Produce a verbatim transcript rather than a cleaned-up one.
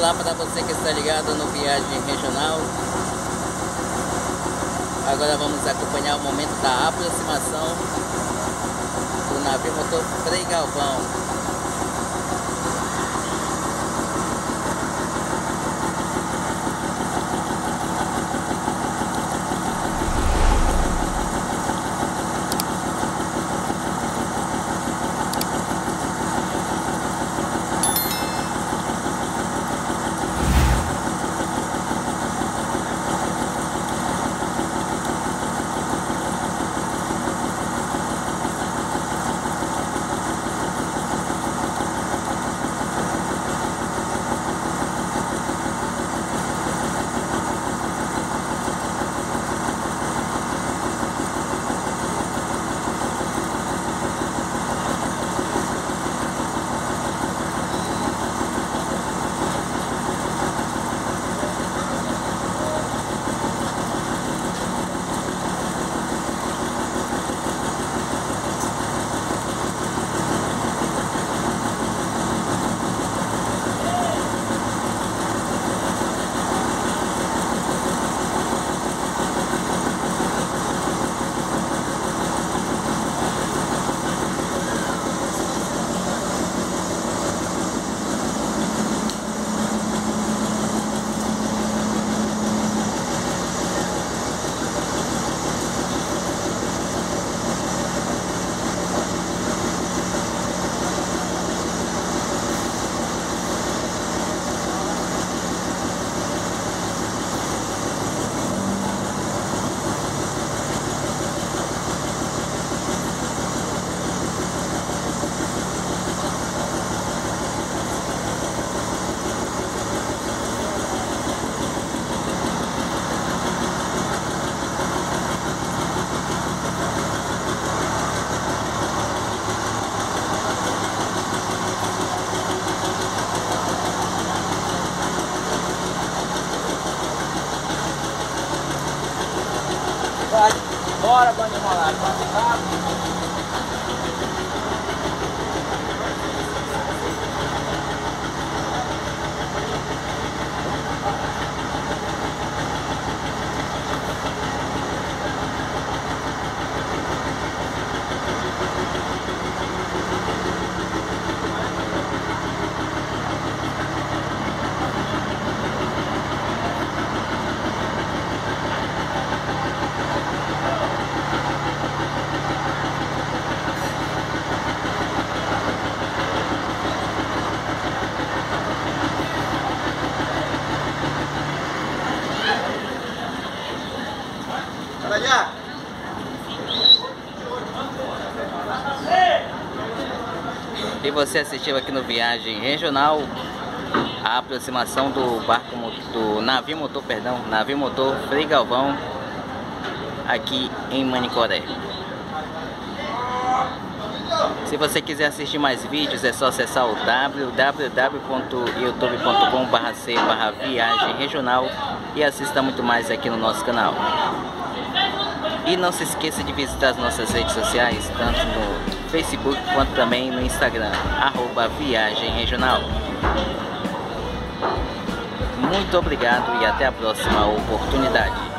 Olá para você que está ligado no Viagem Regional. Agora vamos acompanhar o momento da aproximação do navio motor Frei Galvão. Bora, banho enrolado, vamos. Allá. E você assistiu aqui no Viagem Regional a aproximação do barco do navio motor, perdão, navio motor Frei Galvão aqui em Manicoré. Se você quiser assistir mais vídeos, é só acessar o w w w ponto youtube ponto com barra c barra viagem regional e assista muito mais aqui no nosso canal. E não se esqueça de visitar as nossas redes sociais, tanto no Facebook quanto também no Instagram, arroba Viagem Regional. Muito obrigado e até a próxima oportunidade.